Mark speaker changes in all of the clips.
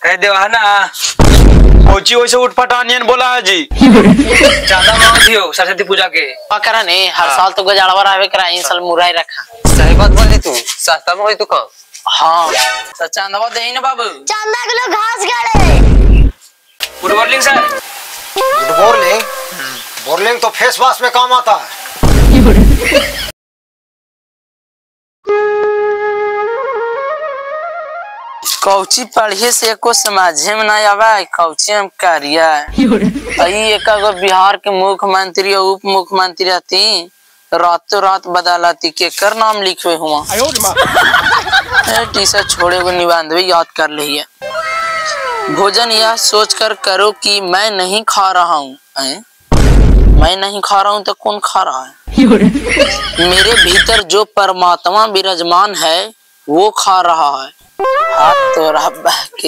Speaker 1: कह दे ना
Speaker 2: कोची वैसे उठ पटानियन बोला है जी।
Speaker 1: चांदा मांगती हो सरस्वती पूजा के
Speaker 3: करा नहीं हर साल तो गजाड़वा आवे करा इन साल मुराई रखा।
Speaker 1: सही बात बोली तू सस्ता में होई तू कम।
Speaker 3: हाँ सच चांदा दे ना बाबू।
Speaker 4: चांदा किलो घास गाड़े।
Speaker 1: Good morning sir.
Speaker 5: Good morning. Morning तो फेस वॉश में काम आता है।
Speaker 3: कौची पढ़िए से एको समझे में नहीं आवा कौची हम करिया एक बिहार के मुख्यमंत्री और उप मुख्यमंत्री आती रातों रात बदलाती के कर नाम लिखे हुआ टीशा छोड़े को निबंध भी याद कर लिया। भोजन यह सोचकर करो कि मैं नहीं खा रहा हूँ। मैं नहीं खा रहा हूँ तो कौन खा रहा है? मेरे भीतर जो परमात्मा विराजमान है वो खा रहा है। हाथ तो रहा के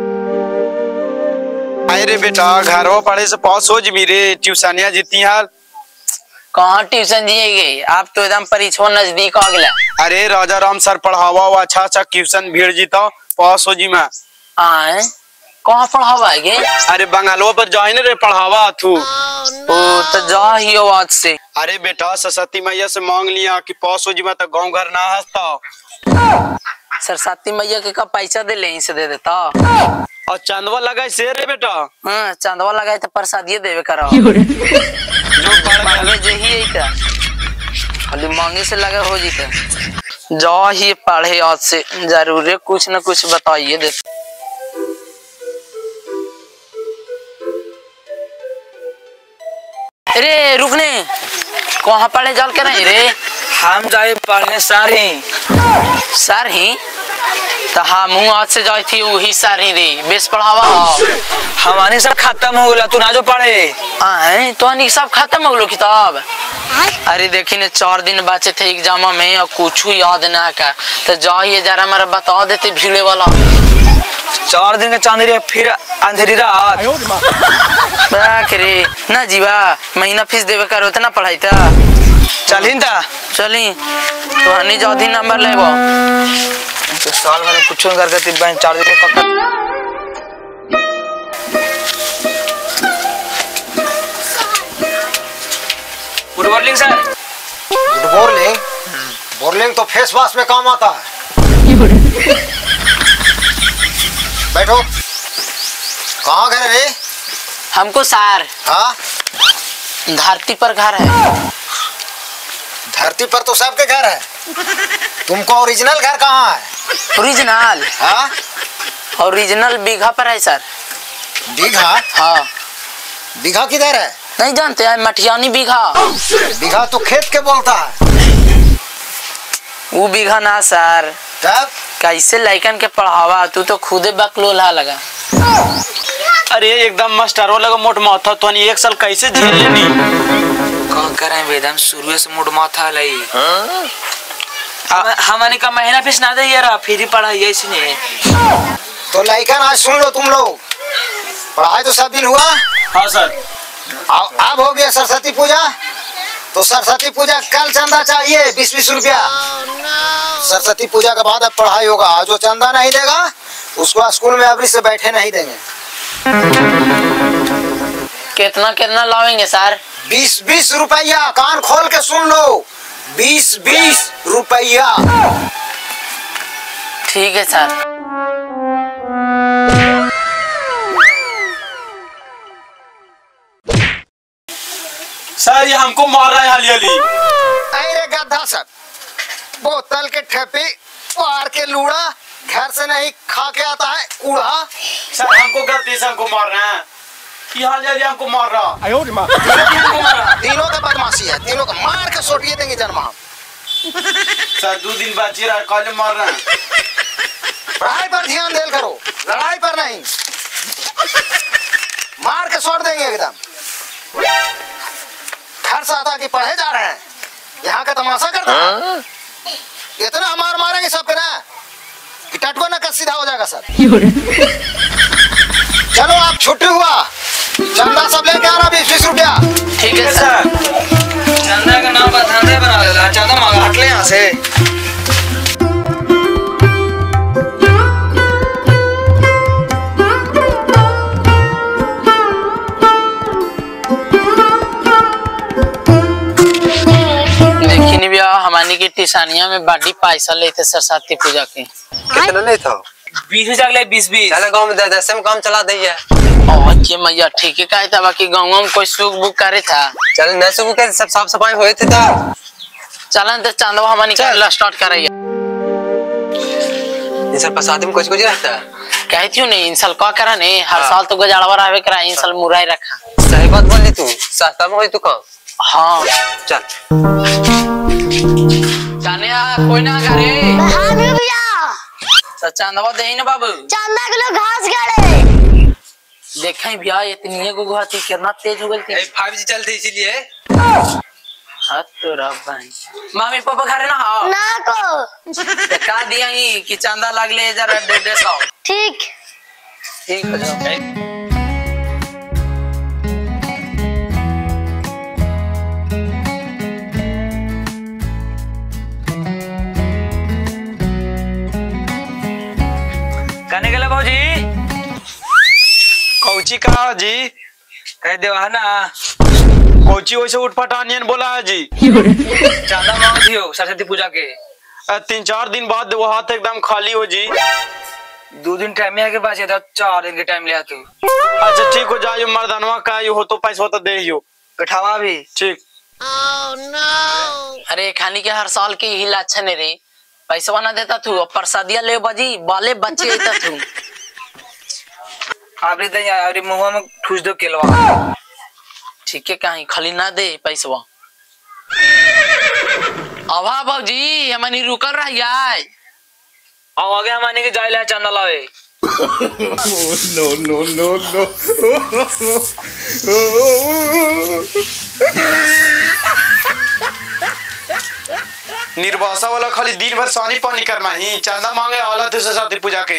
Speaker 2: अरे बेटा घरों पढ़े से पास हो जी रे ट्यूशनिया जीती हाल।
Speaker 3: कहाँ ट्यूशन दिए आप तो एकदम परीक्षा नजदीक आ गया।
Speaker 2: अरे राजा राम सर पढ़ावा हुआ अच्छा अच्छा ट्यूशन भीड़ जीता पास हो जी मैं।
Speaker 3: आए कहाँ पढ़ावा है?
Speaker 2: अरे बंगालो पर जाए रे पढ़ावा तू।
Speaker 3: ओ तो जा ही हो आज से।
Speaker 2: अरे बेटा सरस्वती मैया से मांग लिया कि पास हो जी मैं तो गाँव घर ना हंसता।
Speaker 3: सरस्वती मैया के का पैसा दे ले से दे देता।
Speaker 2: और चंदवा लगाए से रे बेटा।
Speaker 3: हाँ चंदवा लगाए तो प्रसादिये देवे करो।
Speaker 2: जो
Speaker 3: मांगे जे ही का खाली मांगे से लगा हो जीते। जा ही पढ़े आज से जरूर है कुछ न कुछ बताइए दे। अरे रुकने कहाँ पढ़े जाल कर रहे रे?
Speaker 1: हम जाए पढ़ने
Speaker 3: सर ही तो हम आज से जाई थी वही सर ही रे बेस पढ़ावा।
Speaker 1: हमारे सब खत्म हो गया तू ना जो पढ़े।
Speaker 3: आए तो अनिक सब खत्म हो गलो किताब। अरे देखी ने 4 दिन बचे थे एग्जाम में और कुछ याद ना का तो जाइए जरा मेरा बता देते भीड़े वाला।
Speaker 1: 4 दिन का चांदनी फिर अंधेरी रात
Speaker 3: रे ना जीवा महीना फीस देवे करो इतना पढ़ाई था।
Speaker 1: चलिन ता
Speaker 3: चली तो हनी जौधी नंबर लेबो
Speaker 1: तो साल भर में कुछ करके 4 दिन का good morning sir.
Speaker 5: Good morning. Morning तो फेस वॉश में काम आता है। बैठो। कहाँ घर है रे?
Speaker 3: हमको सर
Speaker 5: हाँ
Speaker 3: धरती पर घर है।
Speaker 5: धरती पर तो सबके घर है। तुमको ओरिजिनल घर कहाँ है?
Speaker 3: ओरिजिनल?
Speaker 5: हाँ
Speaker 3: ओरिजिनल बीघा पर है सर।
Speaker 5: बीघा?
Speaker 3: हाँ
Speaker 5: बीघा किधर है?
Speaker 3: नहीं जानते हैं मठियानी बीघा।
Speaker 5: बीघा तो खेत के बोलता है।
Speaker 3: वो बीघा ना सर।
Speaker 5: तब
Speaker 3: कैसे लड़कन के पढ़ावा तू तो खुदे बकलोला लगा।
Speaker 2: अरे एकदम मास्टरों लगा मोट माथा तो एक साल कैसे झेल लेनी।
Speaker 1: कौन करें वेदम शुरू से मोट माथा लाई। हमारे का महीना फीस ना दे यार फिर ही पढ़ाई इसने।
Speaker 5: तो लड़कन आज सुन लो तुम लोग पढ़ाई तो सब दिन हुआ।
Speaker 2: हाँ सर।
Speaker 5: अब हो गया सरस्वती पूजा तो सरस्वती पूजा कल चंदा चाहिए 20-20 रुपया। सरस्वती पूजा के बाद अब पढ़ाई होगा। जो चंदा नहीं देगा उसको स्कूल में अभी से बैठे नहीं देंगे।
Speaker 3: कितना कितना लावेंगे सर?
Speaker 5: 20-20 रुपया। कान खोल के सुन लो 20-20 रुपया।
Speaker 3: ठीक है सर।
Speaker 2: सर ये हमको मार रहा है हाली।
Speaker 5: अरे गधा सब बोतल के ठेपी पार के लूड़ा घर से नहीं खा के आता है कूड़ा।
Speaker 2: सर हमको गलती से हमको मार रहा है। ये हाल हमको मार रहा।
Speaker 5: तीनों का बदमाशी है। तीनों का मार के सोटिए देंगे जन्म।
Speaker 2: सर 2 दिन बची रहा कल मार रहा है।
Speaker 5: पढ़ाई पर ध्यान देल करो लड़ाई पर नहीं। मार के सोट देंगे एकदम। घर से आता कि पढ़े जा रहे हैं यहाँ का तमाशा करता है। इतना मार मारेंगे सबके ना कि टटको ना सीधा हो जाएगा सर। चलो आप छुट्टी हुआ चंदा सब लेके आना 20-20 रुपया।
Speaker 3: ठीक है सर।
Speaker 1: चंदा का नाम बताने बना चंदा मांगा हट ले यहाँ से।
Speaker 3: हमने की टिसानिया में बड़ी पैसा लेते सरस्वती पूजा के।
Speaker 2: कितना नहीं था?
Speaker 1: 20,000 ले 20
Speaker 2: चल गांव में 10 में काम चला दे है।
Speaker 3: ओके मैया ठीक है कहता बाकी गाँव में कोई सुख बुक करे था।
Speaker 2: चल न सुख के सब साफ सफाई हुए थे था।
Speaker 3: चलन तो चांदवा हम निकाल स्टार्ट करेंगे।
Speaker 2: इन साल प्रसाद में कुछ कुछ रहता है।
Speaker 3: कहती हूँ नहीं इन साल क्या करा नहीं हर साल तो गजाड़वा रहे करा इन साल मुराई रखा।
Speaker 2: सही बात बोली तू सस्ता में हुई तू काम।
Speaker 3: हाँ
Speaker 2: चल
Speaker 3: जाने कोई ना करे
Speaker 4: हाँ भैया
Speaker 3: तो चांदवा दे ना बाबू
Speaker 4: चंदा के लोग घास गड़े।
Speaker 3: देखें भैया इतनी को गुहाती कितना तेज हो गई थी।
Speaker 2: 5G चलते इसीलिए।
Speaker 3: हाँ तो रब्बानी मामी पापा घरे ना हाँ
Speaker 4: ना को
Speaker 3: तो का दिया ही कि चंदा लगले जरा 150।
Speaker 4: ठीक
Speaker 3: ठीक हो जाओ।
Speaker 1: कहने के लिए भाजी
Speaker 2: कौची का जी
Speaker 1: कह दे है ना
Speaker 2: कौची वैसे उठपटानियन बोला है जी।
Speaker 1: चांदा मांग दियो सरस्वती पूजा के
Speaker 2: 3-4 दिन बाद वो हाथ एकदम खाली हो जी।
Speaker 1: 2 दिन टाइम में आके पास 4 दिन के टाइम लिया तू।
Speaker 2: अच्छा ठीक हो जाइयो मर्दानवा का हो तो पैसा तो दे हियो।
Speaker 1: बैठावा भी
Speaker 2: ठीक।
Speaker 3: अरे खानी के हर साल की ही लाछन रे पैसा ना देता तू और प्रसादिया ले बजी बाले बच्चे देता तू।
Speaker 1: आपरे दे अरे मुंह में ठूस दो केलवा।
Speaker 3: ठीक है कहीं खाली ना दे पैसा। अभा बाबूजी हमनी रुकल रह जाए
Speaker 1: आओ आगे हमारे के जाए ले चंदा लावे।
Speaker 2: निर्वासा वाला खाली दिन भर सानी पानी करना ही चंदा मांगे वाला तो सरस्वती पूजा के।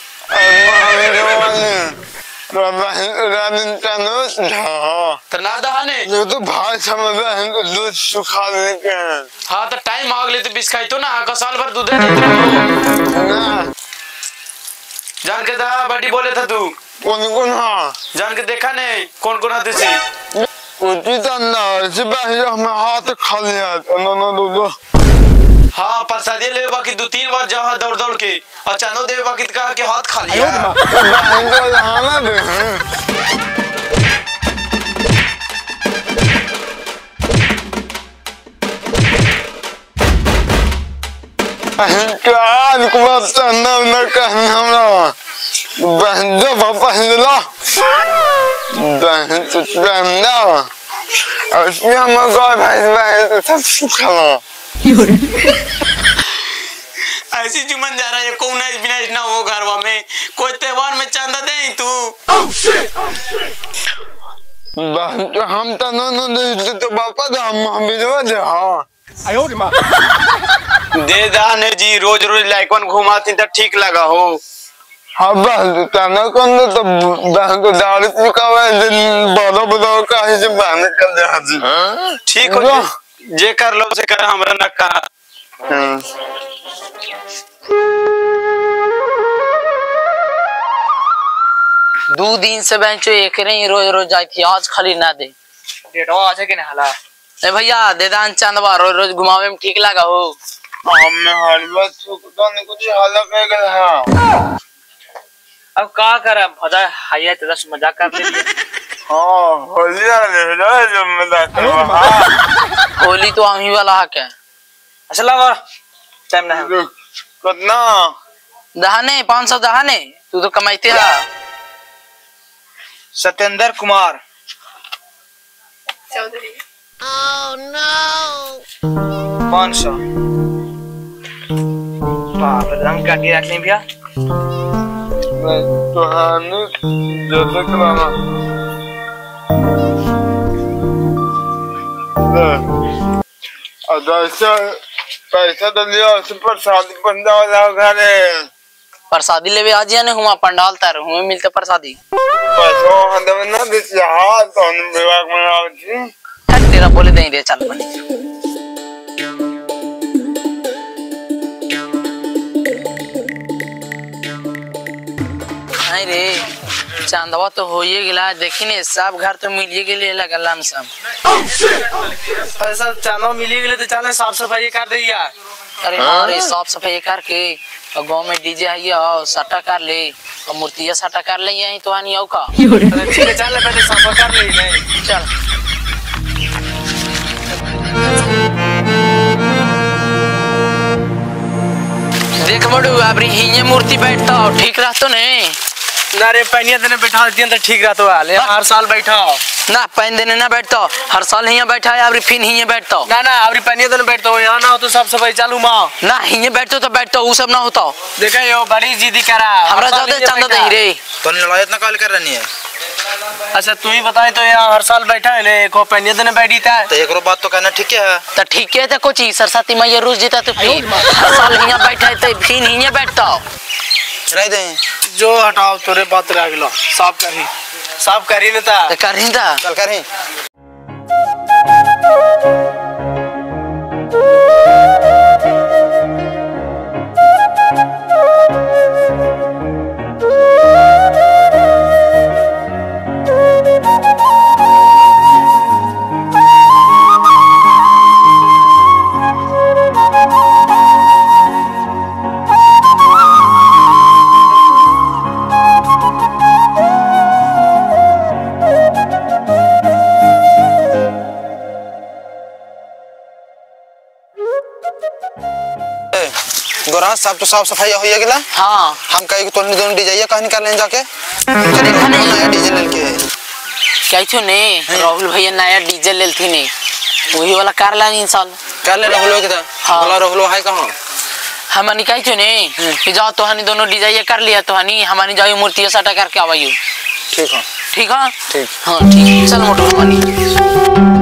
Speaker 2: तो ना दहाने
Speaker 6: तो भाई समझ रहे हैं तो दूध सुखा लेके
Speaker 2: हाँ तो टाइम आग ले तो बिस्काई तो ना का साल भर दूध है
Speaker 6: ना
Speaker 2: जान के दा बड़ी बोले था तू
Speaker 6: कौन हाँ
Speaker 2: जान के देखा नहीं कौन कौन आते से
Speaker 6: उठी तो ना इसे पहले हमें हाथ खा लिया ना दो
Speaker 2: हाँ प्रसादी ले बाकी 2-3 बार जाओ दौड़ दौड़ के और चांदो देवे बाकी कहा कि हाथ खा लिया। ऐसी जुमन जा रहा है कौन विनाश ना हो घरवा में कोई त्योहार में चंदा दे तू।
Speaker 6: हम तो न तो पापा तो हम बिजवा दे हाँ
Speaker 2: दे दाने जी रोज रोज लाइकवन घुमाती तो ठीक लगा हो।
Speaker 6: हाँ बस तना कौन तो बहन को दारू चुकावा बड़ा बड़ा कहीं से बहन कर दे हाजी
Speaker 2: ठीक हो जे कर लो से कर हमरा न कहा।
Speaker 3: 2 दिन से बेंचो एक रही रोज रोज जाती थी आज खाली ना दे
Speaker 1: डेटवा आज के ना हला
Speaker 3: ए भैया दे दान चंदवा रोज रोज घुमावे में ठीक लगा हो।
Speaker 6: हमने हलवा चुकता नहीं कुछ हाला कर गया
Speaker 1: अब का करे भजा हाया तो 10 मजाक कर ले।
Speaker 6: हाँ होली आ रहे जो मजाक करवा
Speaker 3: होली तो हम ही वाला हक है।
Speaker 1: अच्छा लगा टाइम ना है
Speaker 6: कितना
Speaker 3: दहाने 500 दहाने तू तो कमाईते है।
Speaker 1: सत्येंद्र कुमार
Speaker 4: चौधरी। Oh no!
Speaker 1: 500 बाप रे रंग काटी रख ली भैया।
Speaker 6: तो हानि जैसे कराना पैसा पैसा तो लिया उस पर शादी बंदा वाला घरे
Speaker 3: प्रसादी लेवे आज या ने हुआ पंडाल तर हुए मिलते प्रसादी
Speaker 6: पैसा हदम ना दिस हां तो विभाग में आवती
Speaker 3: तेरा बोले दे रे चल बनी नहीं रे चांदवा तो हो ही गिला, देखी ने सब घर तो मिलिए के लिए लगल लमसम।
Speaker 1: पैसा चांदवा मिली गेले तो चांदवा साफ सफाई कर दिया।
Speaker 3: अरे हाँ रे, साफ सफाई करके और गाँव में डीजे है और सट्टा कर ले और मूर्तियाँ सट्टा कर ले, यही तो आनी आओ का।
Speaker 1: ठीक है चल पहले साफ कर ले। नहीं
Speaker 3: चल देख मडू अबरी हिये मूर्ति बैठता हो, ठीक रहतो नहीं
Speaker 1: ना रे, पहनिया दिन बैठा देती तो ठीक रहता है, हर साल बैठा
Speaker 3: ना, पहन देने ना बैठता हर साल हिये बैठा है, अबरी फिर हिये बैठता
Speaker 1: ना ना, अबरी पहनिया दिन बैठता हो, यहाँ ना हो तो सब सफाई चालू माँ
Speaker 3: ना, हिये बैठतो तो बैठतो, वो सब ना होता।
Speaker 1: देखा यो बड़ी जिद्दी करा,
Speaker 3: हमरा ज्यादा चंदा नहीं रे।
Speaker 6: तो लड़ाई इतना काल कर रही है।
Speaker 1: अच्छा तू ही बताए, तो यहाँ हर साल बैठा है ने, को पहनिया दिन बैठी था
Speaker 6: तो एक बात तो कहना ठीक है।
Speaker 3: तो ठीक है, तो कुछ सरस्वती मैया रोज जीता तो फिर हर साल हिये बैठा है तो फिर हिये बैठता
Speaker 6: रह दे
Speaker 1: जो हटाओ तोरे बात रह गलो, साफ करी न ता
Speaker 3: तो कर ही था।
Speaker 6: चल कर ही। गोरा सब तो साफ सफाई हो गया।
Speaker 3: हाँ
Speaker 6: हम कहीं तो दोनों डीजे कहीं निकाल लें जाके, नया डीजे लेके
Speaker 3: क्या छो ने, राहुल भैया नया डीजे ले थी ने, वही वाला कार ला इंसान
Speaker 6: कर ले। राहुल के था
Speaker 3: हाँ।
Speaker 6: बोला राहुल है कहाँ?
Speaker 3: हमनी कही छो ने कि जाओ तो हनी दोनों डीजे कर लिया, तो हनी हमारी जाओ मूर्ति सटा करके आवायो।
Speaker 6: ठीक है
Speaker 3: ठीक है
Speaker 6: ठीक।
Speaker 3: हाँ ठीक, चल मोटू हमारी।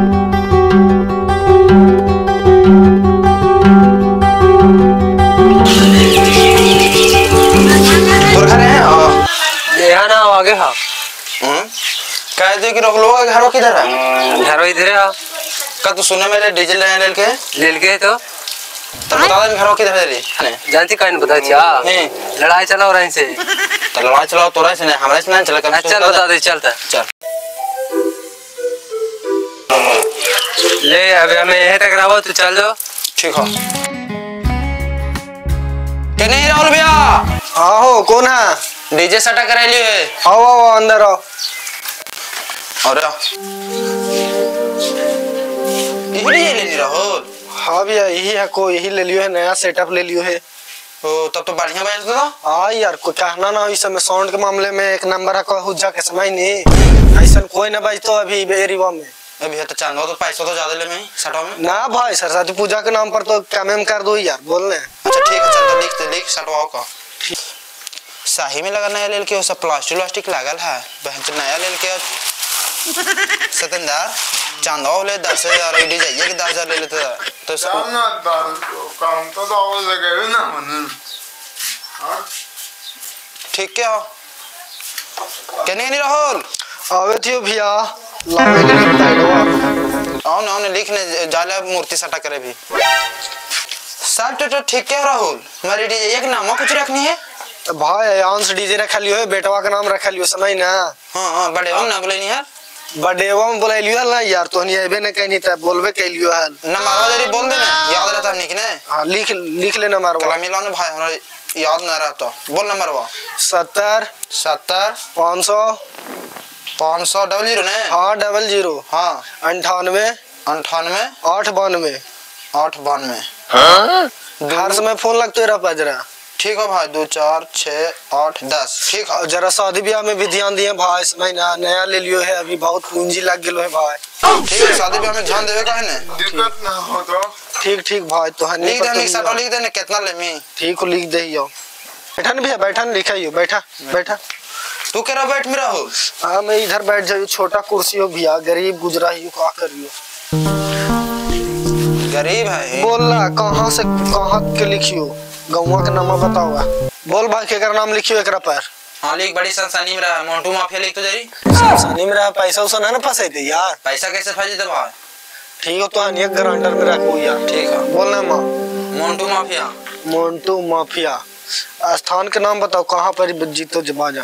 Speaker 1: यहाँ ना आगे हाँ
Speaker 6: कह दे कि राहुल का घर किधर है?
Speaker 1: घर इधर है।
Speaker 6: का तू सुने मेरे डीजे ले के
Speaker 1: तो
Speaker 6: बता दे घर किधर है?
Speaker 1: जानती कहीं नहीं पता क्या लड़ाई चलाओ रही से,
Speaker 6: तो लड़ाई चलाओ तोरा से नहीं हमारे से नहीं चला कर।
Speaker 1: चल बता दे, चलता
Speaker 6: चल
Speaker 1: ले, अभी हमें यहीं तक रहो तो चल जाओ।
Speaker 6: ठीक है। क्या नहीं राहुल भैया?
Speaker 1: हाँ हो, कौन है?
Speaker 6: डीजे सटा करा लियो है।
Speaker 1: आओ आओ अंदर आओ।
Speaker 6: और ये डीजे ले राहुल?
Speaker 1: हाँ भैया यही है, को यही ले लियो है, नया सेटअप ले लियो है।
Speaker 6: ओ तब तो बढ़िया बजता था।
Speaker 1: हाँ यार कोई कहना ना, इस समय साउंड के मामले में एक नंबर है, कोई हुज्जा के समय नहीं, ऐसा कोई ना बजतो अभी एरिया में।
Speaker 6: अभी तो चांदवा तो पैसा तो ज्यादा ले में सटा में
Speaker 1: ना भाई, सरस्वती पूजा के नाम पर तो कम कर दो यार, बोलने।
Speaker 6: अच्छा ठीक है, चल तो लिख सटवाओ का। शाही में लगा नया ले के, सब प्लास्टिक लागल है, बहन तो नया ले के सतनदार चांदवा ले 10,000 डीजे के 10,000 ले लेते तो
Speaker 7: काम तो दाव लगे ना मन।
Speaker 6: ठीक क्या कहने नहीं राहुल?
Speaker 1: आवे थियो भैया लावे के लिए बताइलो।
Speaker 6: आओ ना लिखने जाला मूर्ति सटा करे भी सब तो ठीक क्या राहुल? मेरी डीजे एक नाम कुछ रखनी है
Speaker 1: भाई, आंस डीजे रखा लियो है, बेटवा का नाम रखा लियो, समझ ना?
Speaker 6: हाँ बड़े हम ना बोले नहीं यार,
Speaker 1: बडेवा में बोला लियो ना यार, तो नहीं आबे ना कहीं त बोलबे के लियो है
Speaker 6: ना मारवा जरी बोल देना, याद रहता नहीं कि नहीं?
Speaker 1: हां लिख लेना मारवा।
Speaker 6: कला मिला ना भाई, हमरा याद ना रहता, बोल नंबर वा।
Speaker 1: 70 500
Speaker 6: 500 डबल जीरो ने?
Speaker 1: हाँ 00
Speaker 6: हाँ
Speaker 1: 98
Speaker 6: 98
Speaker 1: 892
Speaker 6: 892।
Speaker 1: हर समय फोन लगते रहा पजरा।
Speaker 6: ठीक है भाई, 2 4 6 8 10 ठीक है।
Speaker 1: जरा शादी ब्याह में भी ध्यान दिए भाई, समय ना नया ले लियो है, अभी बहुत पूंजी लग गेलो है भाई।
Speaker 6: ठीक है, शादी ब्याह में ध्यान देवे का है ने,
Speaker 7: दिक्कत ना हो तो
Speaker 1: ठीक भाई, तो हनी
Speaker 6: लिख दे, लिख सटो लिख दे ने कितना लेमी।
Speaker 1: ठीक लिख दे यो, बैठन भैया बैठन लिखाइयो, बैठा
Speaker 6: तू केरा बैठ में रहो।
Speaker 1: हाँ मैं इधर बैठ जाइयो, छोटा कुर्सी हो भैया, गरीब गुजरा ही का करियो।
Speaker 6: गरीब है
Speaker 1: बोलना कहाँ से कहाँ के लिखियो, गौवा का नाम बताओ। बोल भाई केकर नाम लिखियो एकरा पर।
Speaker 6: हाँ लिख, बड़ी सनसनी में रहा, मोंटू माफिया लिख तो जरी।
Speaker 1: सनसनी में रहा, पैसा उसा ना फंसे थे यार।
Speaker 6: पैसा कैसे फंसी दे भाई?
Speaker 1: ठीक है तो अनेक गारंटर में रखो यार।
Speaker 6: ठीक है,
Speaker 1: बोलना माँ
Speaker 6: मोंटू माफिया।
Speaker 1: मोंटू माफिया। स्थान के नाम बताओ, कहाँ पर जीतो बाजा?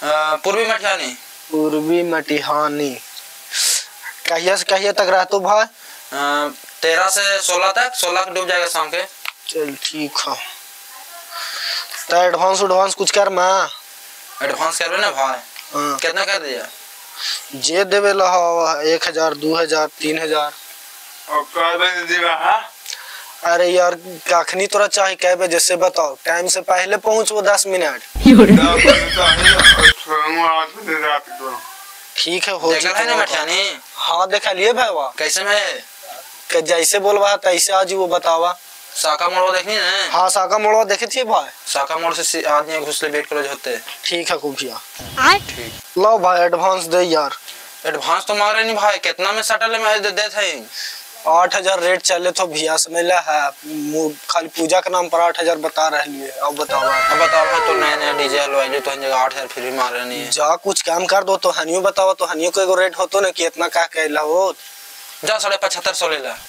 Speaker 3: पूर्वी मटिहानी।
Speaker 1: पूर्वी मटिहानी। कहिया से कहिया तक रहतो भाई?
Speaker 3: 13 से 16 तक, 16 डूब जाएगा शाम के।
Speaker 1: चल ठीक है। तो एडवांस कुछ कर मैं
Speaker 3: एडवांस करबे ना भाई?
Speaker 1: हाँ।
Speaker 3: कितना कर दिया?
Speaker 1: जे देवे ला 1000 2000 3000।
Speaker 7: और कह बजे दीवा है?
Speaker 1: अरे यार कखनी तोरा चाहिए कै बजे से बताओ, टाइम से पहले पहुँच वो 10 मिनट।
Speaker 7: 10 बजे चाहिए, छोड़ूंगा 8 बजे रात को।
Speaker 1: ठीक है हो
Speaker 3: देखा है ना मटिहानी?
Speaker 1: हाँ देखा लिए भाई।
Speaker 3: कैसे में?
Speaker 1: जैसे बोलवा तैसे आज वो बतावा।
Speaker 3: साका मोड़ देखनी है?
Speaker 1: हाँ साका मोड़वा देखे थी भाई।
Speaker 3: साका मोड़ से आदमी घुसले वेट करो होते।
Speaker 1: ठीक है कुफिया।
Speaker 3: ठीक।
Speaker 1: लो भाई एडवांस दे यार।
Speaker 3: एडवांस तो मांग रहे नहीं भाई, कितना में सटल में दे थे?
Speaker 1: 8000 रेट चले तो भैया समझ ला है, खाली पूजा के नाम पर 8000 बता रहे। अब बताओ।
Speaker 3: अब बताओ तो नया डीजे हलवाई तो जगह 8000 फिर भी मार रहे नहीं है।
Speaker 1: जा कुछ काम कर दो तो हनियो बताओ, तो हनियो को एगो रेट होतो ना कि इतना का कहला हो।
Speaker 3: जा 7550 ले ला।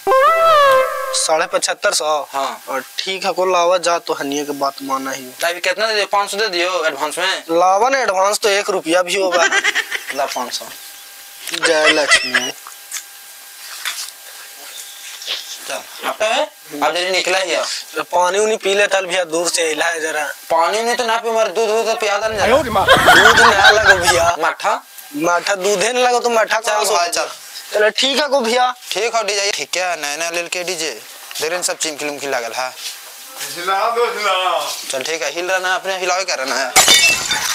Speaker 1: 7550।
Speaker 3: हाँ।
Speaker 1: और ठीक है को लावा जा, तो हनियो की बात माना ही।
Speaker 3: अभी कितना दे दियो? 500 दे दियो एडवांस में।
Speaker 1: लावा ना एडवांस तो 1 रुपया भी होगा।
Speaker 3: ला 500।
Speaker 1: जय लक्ष्मी।
Speaker 3: चल अब तो है, अब जल्दी निकला ही है।
Speaker 1: पानी उनी पी ले तल भैया, दूर से हिला है जरा।
Speaker 3: पानी नहीं तो ना पे मर, दूध तो पियादा नहीं जाता।
Speaker 1: दूध ना लगो भैया।
Speaker 3: मट्ठा
Speaker 1: माठा दूधे न लगो तो माठा
Speaker 3: चल भाई चल।
Speaker 1: चलो ठीक है को भैया।
Speaker 3: ठीक है डीजे ठीक है, नया ले के डीजे देरन सब चिमकी लागल है।
Speaker 7: हिला दो हिला।
Speaker 3: चल ठीक है, हिल रहा ना अपने हिलावे कर रहा है।